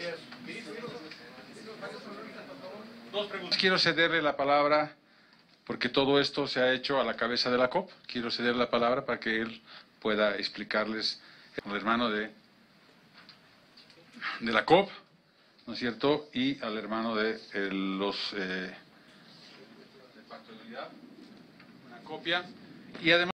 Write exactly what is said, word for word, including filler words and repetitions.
Gracias. Dos preguntas. Quiero cederle la palabra, porque todo esto se ha hecho a la cabeza de la C O B. Quiero cederle la palabra para que él pueda explicarles al hermano de, de la C O B, ¿no es cierto? Y al hermano de eh, los eh, del Pacto de Unidad, una copia. Y además